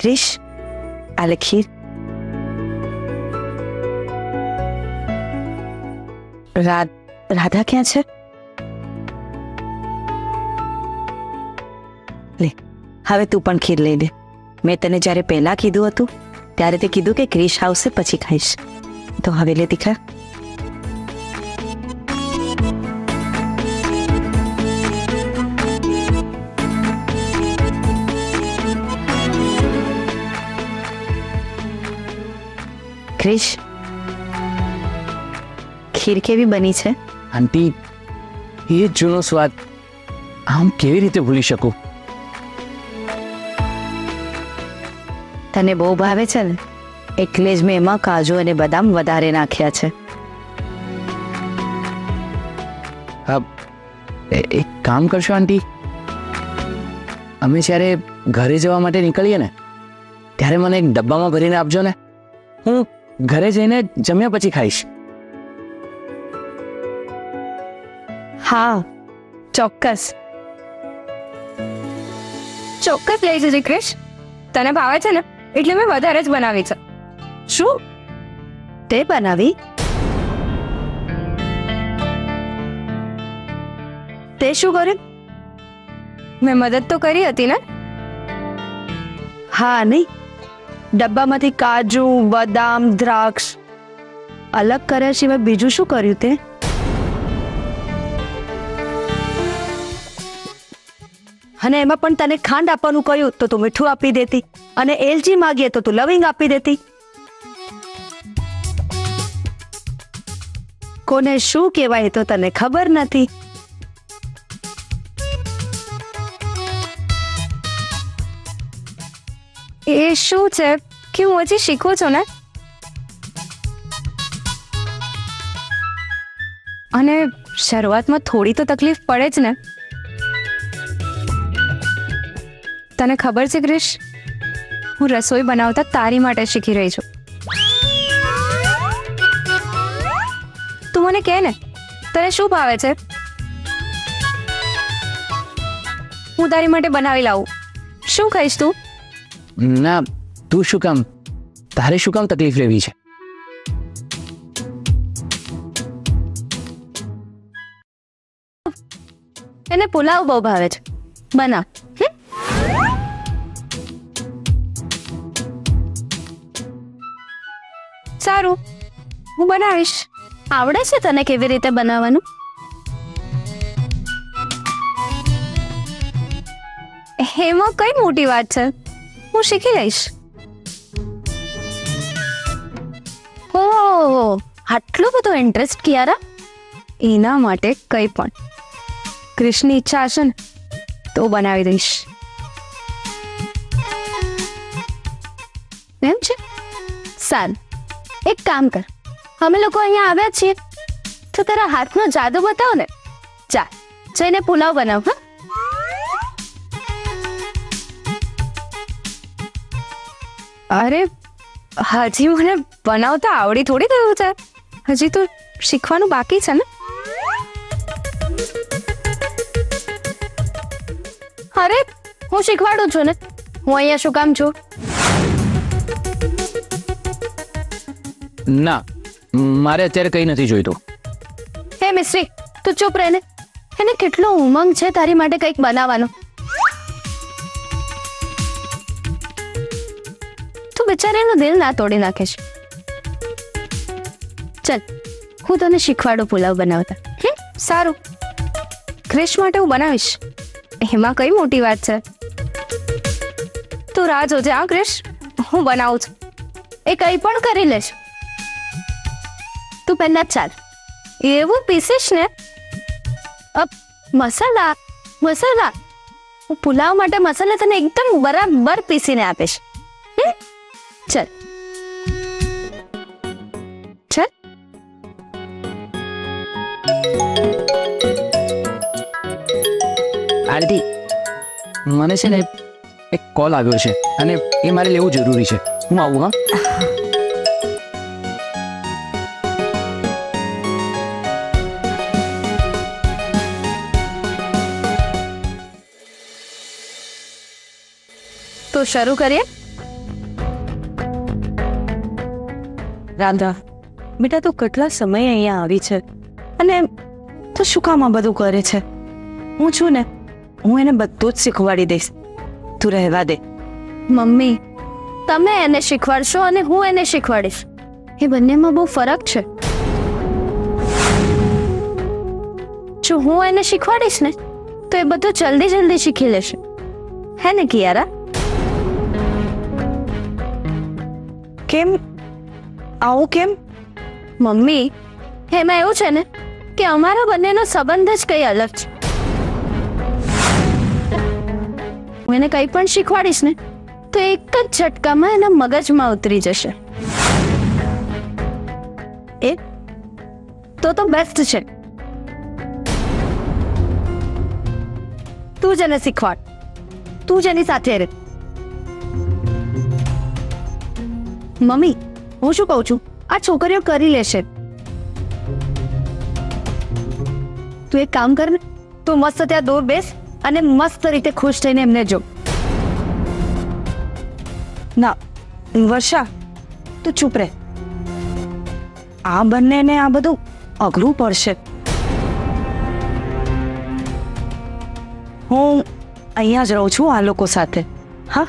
ક્રિશ, આ લે ખીર. રાધા ક્યાં છે? લે, હવે તું પણ ખીર લઈ લે. મેં તને જ્યારે પહેલા કીધું હતું ત્યારે તે કીધું કે ક્રિશ આવશે પછી ખાઈશ. તો હવે લે દીકરા. ક્રિશ, ખીર કેવી બની છે? આંટી, એ જૂનો સ્વાદ આમ કેવી રીતે ભૂલી શકું? તને બહુ ભાવે છે ને, એટલે જ મેં એમાં કાજુ અને બદામ વધારે નાખ્યા છે. એક કામ કરશો આંટી, અમે જ્યારે ઘરે જવા માટે નીકળીએ ને ત્યારે મને એક ડબ્બામાં ભરીને આપજો ને. હું ઘરે જઈને જમ્યા પછી ખાઈશ. હા, ચોક્કસ. ચોક્કસ લઈ જજે ક્રિશ. તને ભાવે છે ને એટલે મેં વધારે જ બનાવી છે. શું તે બનાવી? તે શું કર્યું? મેં મદદ તો કરી હતી ને. હા નહીં, ડબ્બામાંથી કાજુ, બદામ, દ્રાક્ષ અલગ કર્યા સિવાય બીજું શું કર્યું તે? અને એમાં પણ તને ખાંડ આપવાનું કહ્યું તો તું મીઠું આપી દેતી, અને એલચી માંગીએ તો તું લવિંગ આપી દેતી. કોને શું કહેવાય તો તને ખબર નથી. એ શું છે કે હું હજી શીખું છું ને. અને શરૂઆતમાં થોડી તો તકલીફ પડે જ ને. તને ખબર છે ક્રિશ, હું રસોઈ બનાવતા તારી માટે શીખી રહી છું. તું મને કહે ને, તને શું ભાવે છે? હું તારી માટે બનાવી લાવું. શું ખાઈશ તું? ના, તું શું કામ, તારે શું કામ તકલીફ લેવી છે? એને પુલાવ બહુ ભાવે છે, બનાવ. સારું, હું બનાવીશ. આવડે છે તને કેવી રીતે બનાવવાનું? એમાં કઈ મોટી વાત છે, હું શીખી લઈશ. ઓહ, આટલો બધો ઇન્ટરેસ્ટ કિયારા? એના માટે કઈ પણ. ક્રિશની ઈચ્છા હશે ને તો બનાવી દઈશ. એમ છે? સારું, એક કામ કર, અમે લોકો અહીંયા આવ્યા છીએ તો તારા હાથનો જાદુ બતાવો ને. ચાલ, જઈને પુલાવ બનાવ. હા, અરે હજી મને બનાવતા આવડી થોડી થયું છે, હજી તો શીખવાનું બાકી છે ને. અરે હું શીખવાડું છું ને, હું અહીંયા શું કામ છું? ના, મારે અત્યારે કંઈ નથી જોઈતું. હે મિસ્ત્રી, તું ચૂપ રહે ને. એને કેટલો ઉમંગ છે તારી માટે કંઈક બનાવવાનો. તું બિચારાનું દિલ ના તોડી નાખે છે. ચલ, હું તને શીખવાડું પુલાવ બનાવતા. સારું, ક્રિશ માટે હું બનાવીશ, એમાં કઈ મોટી વાત છે. તું રાહ જોજે. હા ક્રિશ, હું બનાવું છું. એ કંઈ પણ કરી લેશ. તું પહેલા ચાલ. એવું પીસીશ ને? મસાલા મસાલા હું પુલાવ માટે મસાલા તને એકદમ બરાબર પીસીને આપીશ. ચલ ચલ. આંટી, મને છે ને એક કોલ આવ્યો છે અને એ મારે લેવું જરૂરી છે. હું આવું. હા, તો શરૂ કરીએ. રાધા બેટા તું કેટલા સમય અહીંયા આવી છે અને તું શું કામ આ બધું કરે છે? હું છું ને, હું એને બધું જ શીખવાડી દઈશ, તું રહેવા દે. મમ્મી, તમે એને શીખવાડશો અને હું એને શીખવાડીશ, એ બંનેમાં બહુ ફરક છે. જો હું એને શીખવાડીશ ને તો એ બધું જલ્દી જલ્દી શીખી લેશે, હે ને કિયારા? કેમ આવું કેમ? મમ્મી, એમાં એવું છે ને કે અમારા બંનેનો સંબંધ જ કંઈ અલગ છે. હું એને કંઈ પણ શીખવાડીશ ને તો એક જ ઝટકામાં એના મગજમાં ઉતરી જશે. એ તો બેસ્ટ છે. તું જ એને શીખવાડ, તું જ એની સાથે રહે. મમ્મી, હું શું કહું છું, આ છોકરીઓ કરી લેશે. તું એક કામ કર ને, તું મસ્ત ત્યાં દૂર બેસ અને મસ્ત રીતે ખુશ થઈને એમને જો. ના વર્ષા, તું ચૂપ રહે. આ બંનેને આ બધું અઘરું પડશે. હું અહીંયા જ રહું છું આ લોકો સાથે. હા,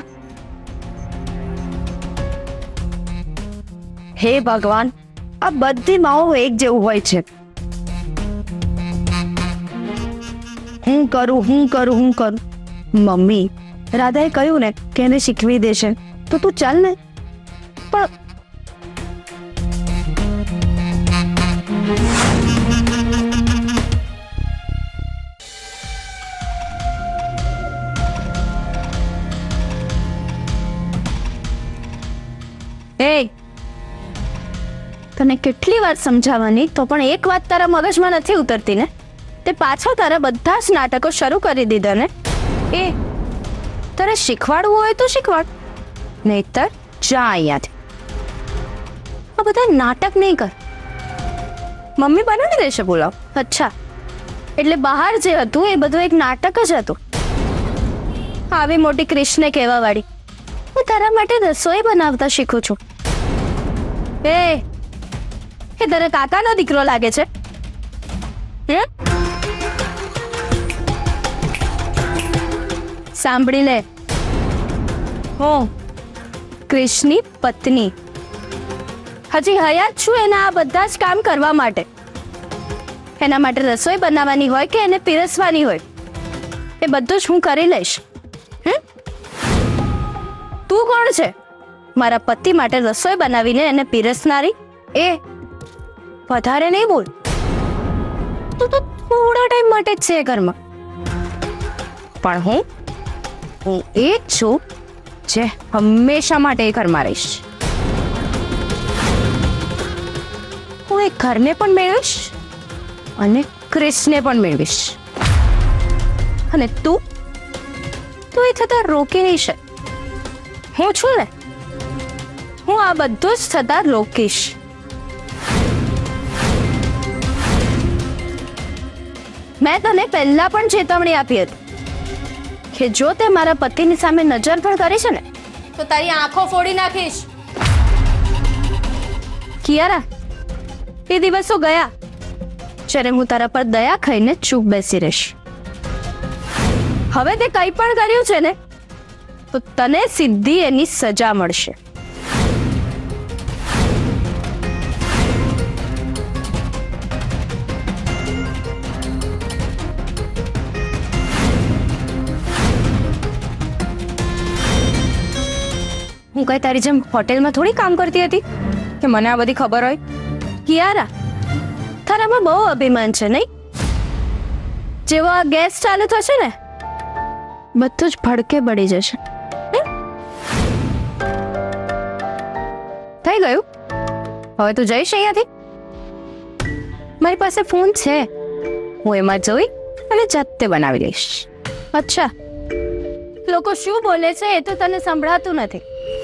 હે ભગવાન, આ બધી માઓ એક જેવું હોય છે. હું કરું. મમ્મી, રાધાએ કહ્યું ને કે એને શીખવી દેશે, તો તું ચાલ ને. પણ એ તને કેટલી વાર સમજાવવાની, તો પણ એક વાત તારા મગજમાં નથી ઉતરતી ને. તે પાછા તારા બધા જ નાટકો શરૂ કરી દીધા ને. એ તારે શીખવાડવું હોય તો શીખવાડ, નહીતર જા અહીંયાથી. આ બધા નાટક નહીં કર. મમ્મી બનાવી દેશે પુલાવ. અચ્છા, એટલે બહાર જે હતું એ બધું એક નાટક જ હતું. આવી મોટી ક્રિશને કહેવા વાળી, હું તારા માટે રસોઈ બનાવતા શીખું છું. એ તારા કાકાનો દીકરો લાગે છે. સાંભળી લે, હું ક્રિશની પત્ની હજી હયાત છું એના આ બધા જ કામ કરવા માટે. એના માટે રસોઈ બનાવવાની હોય કે એને પીરસવાની હોય, એ બધું જ હું કરી લઈશ. તું કોણ છે મારા પતિ માટે રસોઈ બનાવીને એને પીરસનારી? એ વધારે નહીં બોલ. તું તો થોડા ટાઈમ માટે જ છે ઘરમાં, પણ હું એ જ છું જે હંમેશા માટે એ ઘરમાં રહીશ. હું એ ઘરને પણ મેળવીશ અને ક્રિશને પણ મેળવીશ. અને તું એ થતા રોકી નહીં શકે. હું છું ને, હું આ બધું જ થતા રોકીશ. મેં તને પહેલા પણ ચેતવણી આપી હતી કે જો તે મારા પતિની સામે નજર પણ કરી છે ને તો તારી આંખો ફોડી નાખીશ. કિયારા, એ દિવસો ગયા જ્યારે હું તારા પર દયા ખાઈને ચૂપ બેસી રહીશ. હવે તે કંઈ પણ કર્યું છે ને તો તને સીધી એની સજા મળશે. હું કઈ તારી જેમ હોટેલમાં થોડી કામ કરતી હતી કે મને આ બધી ખબર હોય. કિયારા, તારામાં બહુ અભિમાન છે નહીં? જેવો આ ગેસ ચાલુ થશે ને બધું જ ભડકે બળી જશે. થઈ ગયું? હવે તું જઈશ અહીંયાથી? મારી પાસે ફોન છે, હું એમાં જોઈ અને જાતે બનાવી લઈશ. અચ્છા, લોકો શું બોલે છે એ તો તને સંભળાતું નથી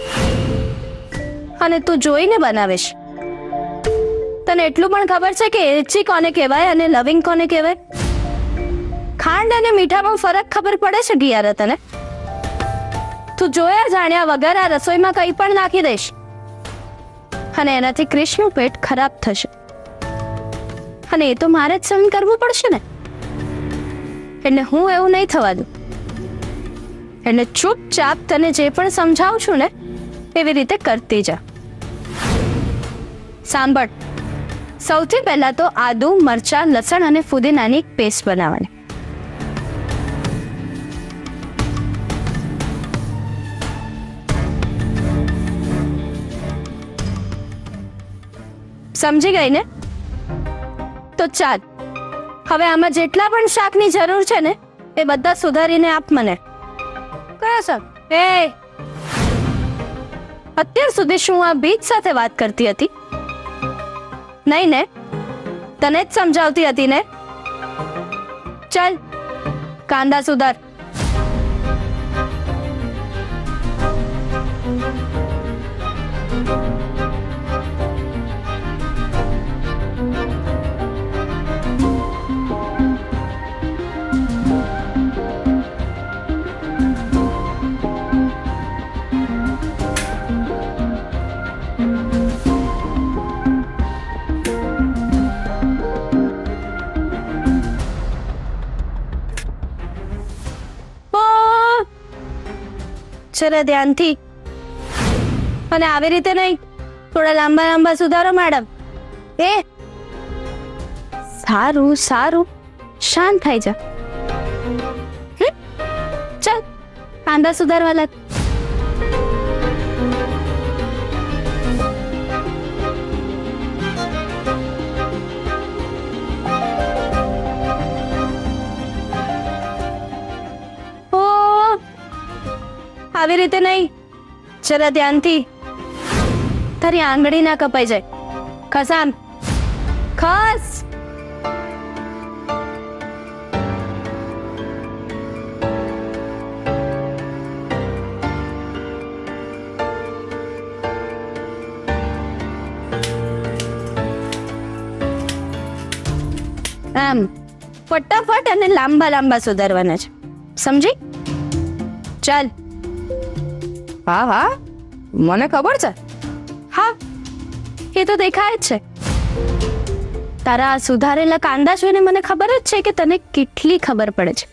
અને તું જોઈને બનાવીશ. તને એટલું પણ ખબર છે કે એલચી કોને કહેવાય અને લવિંગ કોને કહેવાય? ખાંડ અને મીઠામાં ફરક ખબર પડે છે કિયારા તને? તું જોયા જાણ્યા વગર આ રસોઈમાં કંઈ પણ નાખી દઈશ અને એનાથી ક્રિશનું પેટ ખરાબ થશે, અને એ તો મારે જ સહન કરવું પડશે ને. એટલે હું એવું નહીં થવા દઉં. એટલે ચૂપચાપ તને જે પણ સમજાવું છું ને એવી રીતે કરતી જા. સાંભળ, સૌથી પહેલા તો આદુ, મરચાં, લસણ અને ફુદીનાની પેસ્ટ બનાવવાની. સમજી ગઈ ને? તો ચાલ, હવે આમાં જેટલા પણ શાકની જરૂર છે ને એ બધા સુધારીને આપ મને. કયા શાક? એ અત્યાર સુધી શું આ બીજ સાથે વાત કરતી હતી? નહીં ને? તને જ સમજાવતી હતી ને? ચાલ, કાંદા સુધાર. જરા ધ્યાનથી, અને આવી રીતે નહીં, થોડા લાંબા લાંબા સુધારો મેડમ. એ સારું સારું, શાંત થઈ જા. ચાલ, કાંદા સુધારવા લાગ. આવી રીતે નહીં, જરા ધ્યાનથી. તારી આંગળી ના કપાઈ જાય. ખસામ, ખસ. આમ ફટાફટ અને લાંબા લાંબા સુધારવાના છે, સમજી? ચાલ. હા હા, મને ખબર છે. હા, એ તો દેખાય જ છે. તારા આ સુધારેલા કાંદા જોઈને મને ખબર જ છે કે તને કેટલી ખબર પડે છે.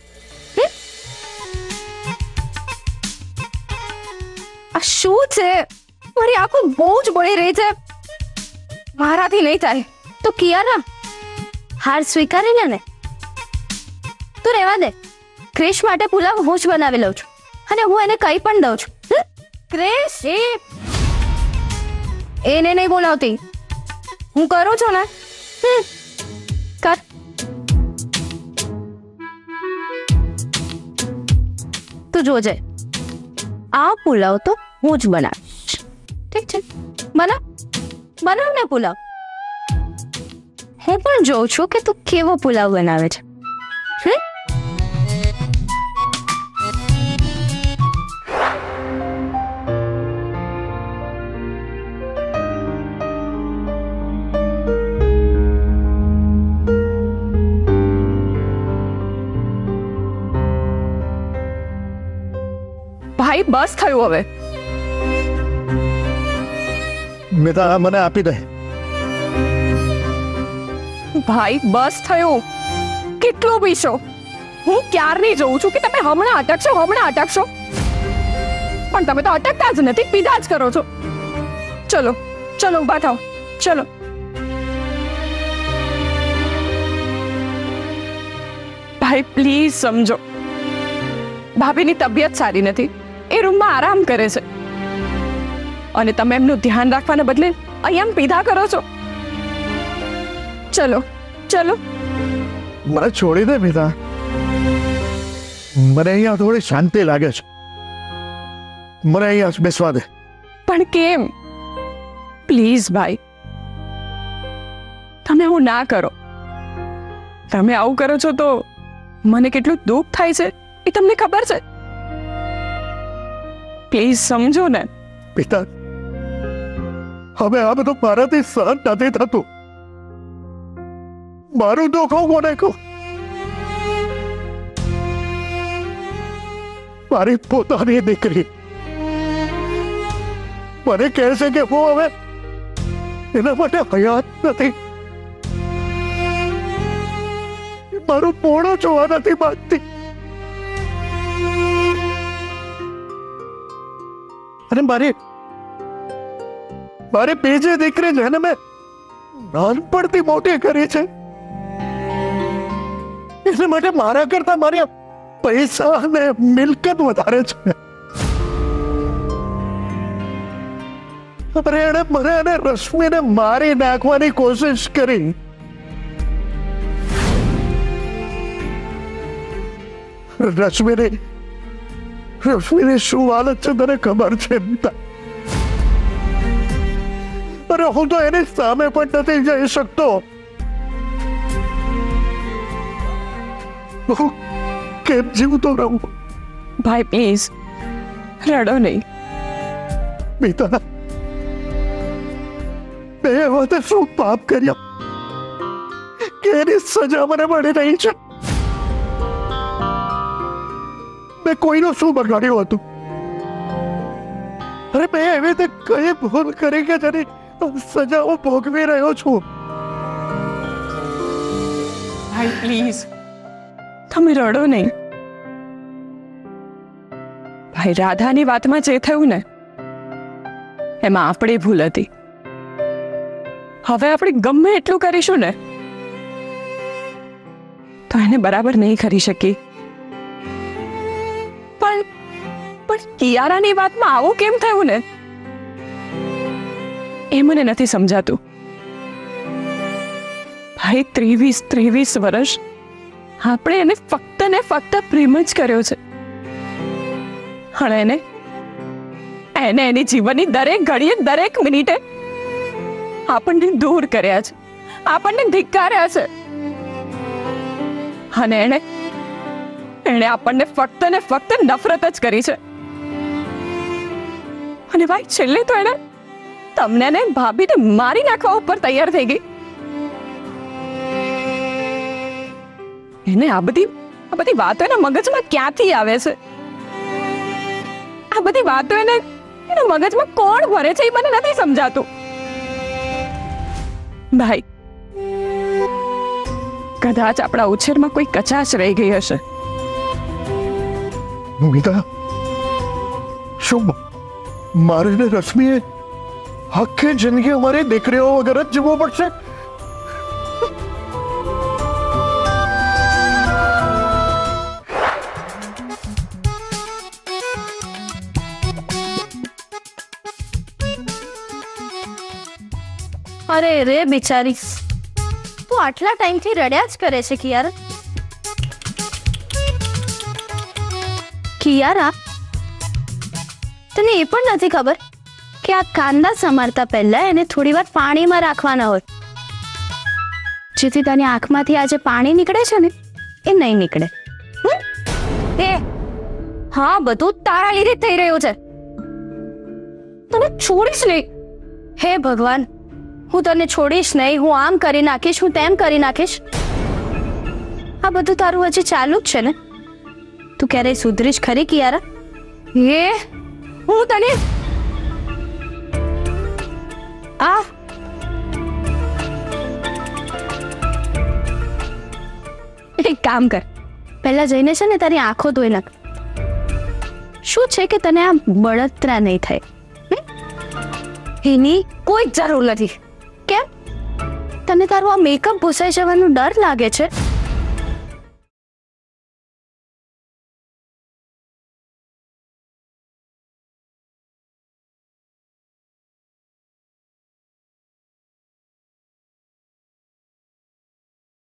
આ શું છે? મારી આંખો બહુ જ બળી રહી છે. મારાથી નહીં થાય. તો કિયારા, હાર સ્વીકારી લે ને. તું રહેવા દે. ક્રિશ માટે પુલાવ હું જ બનાવી લઉં છું, અને હું એને કંઈ પણ દઉં છું. ક્રિશ, એને નહીં બોલાવતી, હું કરું છું ને. કર. તું જોજે, આ પુલાવ તો હું જ બનાવીશ. ઠીક છે? બનાવ ને પુલાવ. હું પણ જોઉં છું કે તું કેવો પુલાવ બનાવે છે. ભાઈ બસ થયું હવે. મિતા, મને આપી દે. ભાઈ બસ થયું. કેટલું પીશો? હું ક્યારની જોઉં છું કે તમે હમણાં અટકશો, પણ તમે તો અટકતા જ નથી, પીધા જ કરો છો. ચલો ચલો, ઊભા થાઓ, ચલો. ભાઈ પ્લીઝ સમજો, ભાભીની તબિયત સારી નથી, એ રૂમમાં આરામ કરે છે, અને તમે એમનું ધ્યાન રાખવાને બદલે અહીંયા પીધા કરો છો. ચલો ચલો. મને છોડી દે મિતા, મને અહીંયા થોડી શાંતિ લાગે છે. મને અહીંયા બેસવા દે. પણ કેમ? પ્લીઝ ભાઈ, તમે આવું ના કરો. તમે આવું કરો છો તો મને કેટલું દુઃખ થાય છે એ તમને ખબર છે. પ્લીઝ સમજો ને. પિતા, હવે આ બધું મારાથી સહન નથી થતું. મારું દુઃખ હું કોને કહું? મારી પોતાની દીકરી મને કહે છે કે હું હવે એના માટે હયાત નથી. એ મારું મોઢું જોવા નથી માંગતી. અને મારી બીજી દીકરી જેને મેં નાનપણથી મોટી કરી છે, એના માટે મારા કરતા મારી પૈસા અને મિલકત વધારે છે. અરે એણે મને અને રશ્મિને મારી નાખવાની કોશિશ કરી. રશ્મિની શું હાલત છે તને ખબર છે? અરે હું તો એની સામે પણ નથી જઈ શકતો. હું કેમ જીવતો રહું? ભાઈ પ્લીઝ રડો નહીં. મીતા, મેં વખતે શું પાપ કર્યા કે એની સજા મને મળી રહી છે? મેં કોઈનું શું બગાડ્યું હતું? અરે મેં એવી રીતે કઈ ભૂલ કરી કે જેની સજા હું ભોગવી રહ્યો છું? ભાઈ પ્લીઝ તમે રડો નહીં. ભાઈ રાધાની વાતમાં જે થયું ને એમાં આપણી ભૂલ હતી. હવે આપણે ગમે એટલું કરીશું ને તો એને બરાબર નહીં કરી શકી. પણ કિયારાની વાતમાં આવું કેમ થયું ને એ મને નથી સમજાતું. ભાઈ 23 વર્ષ આપણે એને ફક્ત ને ફક્ત પ્રેમ જ કર્યો છે. અને એને એની જીવનની દરેક ઘડીએ દરેક મિનિટે આપણને દૂર કર્યા છે, આપણને ધિક્કાર્યા છે. અને એને આપણને ફક્ત ને ફક્ત નફરત જ કરી છે. અને ભાઈ છેલ્લે તો એને તમને ને ભાભીને મારી નાખવા ઉપર તૈયાર થઈ ગઈ. એને આ બધી વાતો એના મગજમાં ક્યાંથી આવે છે? આ બધી વાતો એના મગજમાં કોણ ભરે છે એ મને નથી સમજાતું. ભાઈ કદાચ આપણા ઉછેરમાં કોઈ કચાશ રહી ગઈ હશે. મીતા, શું મારે ને રશ્મિએ આખી જિંદગી અમારી દીકરીઓ વગર જ જીવવું પડશે? અરે રે બિચારી, તું આટલા ટાઈમથી રડ્યા જ કરે છે કિયારા. કિયારા, તને એ પણ નથી ખબર કે આ કાંદા સમારતા પહેલા એને થોડી વાર પાણીમાં રાખવાના હોય, જેથી તને આંખમાંથી આ જે પાણી નીકળે છે ને એ નહીં નીકળે. એ હા, બધું તારા લીધે થઈ રહ્યું છે. તને છોડીશ નહીં. હે ભગવાન, હું તને છોડીશ નહીં. હું આમ કરી નાખીશ, હું તેમ કરી નાખીશ. આ બધું તારું હજી ચાલુ જ છે ને? તું ક્યારેય સુધરીશ ખરી કિયારા? એ હું તને એક કામ કર, પહેલા જઈને છે ને તારી આંખો ધોઈ નાખ. શું છે કે તને આમ બળતરા નહીં થાય એની કોઈ જરૂર નથી. કેમ? તને તારું આ મેકઅપ ભૂસાઈ જવાનો ડર લાગે છે?